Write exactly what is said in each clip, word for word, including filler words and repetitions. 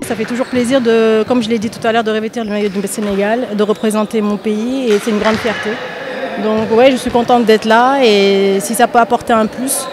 Ça fait toujours plaisir, de, comme je l'ai dit tout à l'heure, de revêtir le maillot du Sénégal, de représenter mon pays et c'est une grande fierté. Donc ouais, je suis contente d'être là et si ça peut apporter un plus,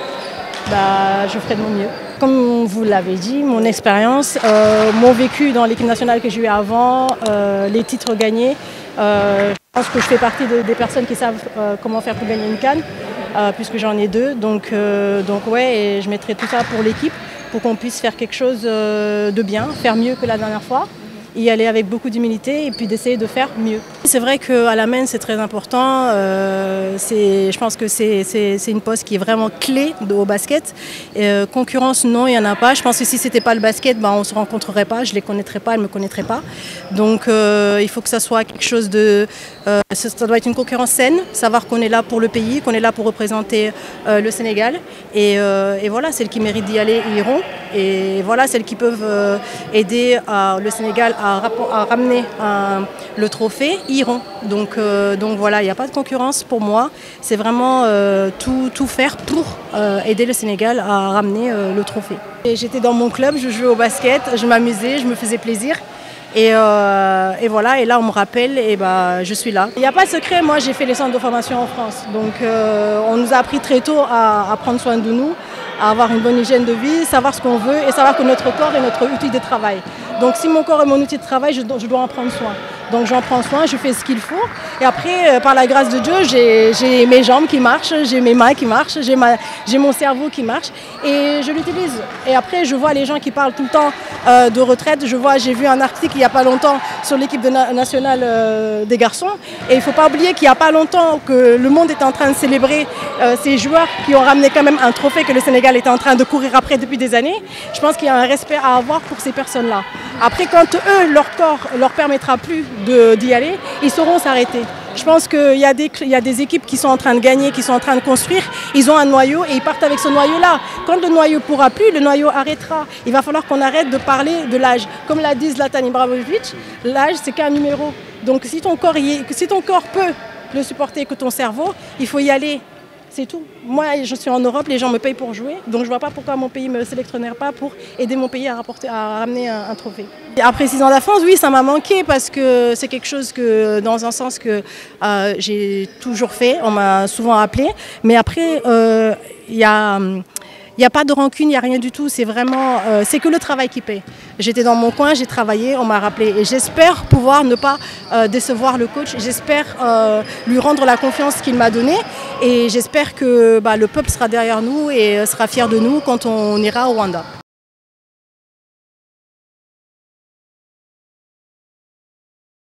bah, je ferai de mon mieux. Comme vous l'avez dit, mon expérience, euh, mon vécu dans l'équipe nationale que j'ai eu avant, euh, les titres gagnés, euh, je pense que je fais partie de, des personnes qui savent euh, comment faire pour gagner une CAN, euh, puisque j'en ai deux. Donc, euh, donc ouais, et je mettrai tout ça pour l'équipe, pour qu'on puisse faire quelque chose de bien, faire mieux que la dernière fois, y aller avec beaucoup d'humilité et puis d'essayer de faire mieux. C'est vrai qu'à la main c'est très important, euh, je pense que c'est une poste qui est vraiment clé au basket. Euh, concurrence non, il n'y en a pas, je pense que si ce n'était pas le basket, ben, on ne se rencontrerait pas, je ne les connaîtrais pas, elles ne me connaîtraient pas. Donc euh, il faut que ça soit quelque chose de... Euh, ça doit être une concurrence saine, savoir qu'on est là pour le pays, qu'on est là pour représenter euh, le Sénégal. Et, euh, et voilà, celles qui méritent d'y aller iront. Et voilà, celles qui peuvent euh, aider euh, le Sénégal à, à ramener euh, le trophée iront. Donc, euh, donc voilà, il n'y a pas de concurrence pour moi. C'est vraiment euh, tout, tout faire pour euh, aider le Sénégal à ramener euh, le trophée. J'étais dans mon club, je jouais au basket, je m'amusais, je me faisais plaisir. Et, euh, et voilà, et là on me rappelle et bah, je suis là. Il n'y a pas de secret, moi j'ai fait les centres de formation en France. Donc euh, on nous a appris très tôt à, à prendre soin de nous, à avoir une bonne hygiène de vie, savoir ce qu'on veut et savoir que notre corps est notre outil de travail. Donc si mon corps est mon outil de travail, je, je dois en prendre soin. Donc j'en prends soin, je fais ce qu'il faut. Et après, euh, par la grâce de Dieu, j'ai mes jambes qui marchent, j'ai mes mains qui marchent, j'ai mon cerveau qui marche et je l'utilise. Et après, je vois les gens qui parlent tout le temps euh, de retraite. Je vois, j'ai vu un article il n'y a pas longtemps sur l'équipe na nationale euh, des garçons. Et il ne faut pas oublier qu'il n'y a pas longtemps que le monde est en train de célébrer euh, ces joueurs qui ont ramené quand même un trophée que le Sénégal était en train de courir après depuis des années. Je pense qu'il y a un respect à avoir pour ces personnes-là. Après, quand eux, leur corps ne leur permettra plus d'y aller, ils sauront s'arrêter. Je pense qu'il y, y a des équipes qui sont en train de gagner, qui sont en train de construire. Ils ont un noyau et ils partent avec ce noyau-là. Quand le noyau ne pourra plus, le noyau arrêtera. Il va falloir qu'on arrête de parler de l'âge. Comme l'a dit Zlatan Ibrahimovic, l'âge, c'est qu'un numéro. Donc si ton, corps y est, si ton corps peut le supporter que ton cerveau, il faut y aller. C'est tout. Moi, je suis en Europe, les gens me payent pour jouer. Donc je ne vois pas pourquoi mon pays ne me sélectionnerait pas pour aider mon pays à, rapporter, à ramener un, un trophée. Après six ans d'absence, oui, ça m'a manqué parce que c'est quelque chose que, dans un sens que euh, j'ai toujours fait. On m'a souvent appelé. Mais après, il euh, y a... Il n'y a pas de rancune, il n'y a rien du tout, c'est vraiment, euh, c'est que le travail qui paie. J'étais dans mon coin, j'ai travaillé, on m'a rappelé et j'espère pouvoir ne pas euh, décevoir le coach, j'espère euh, lui rendre la confiance qu'il m'a donnée et j'espère que bah, le peuple sera derrière nous et sera fier de nous quand on ira au Rwanda.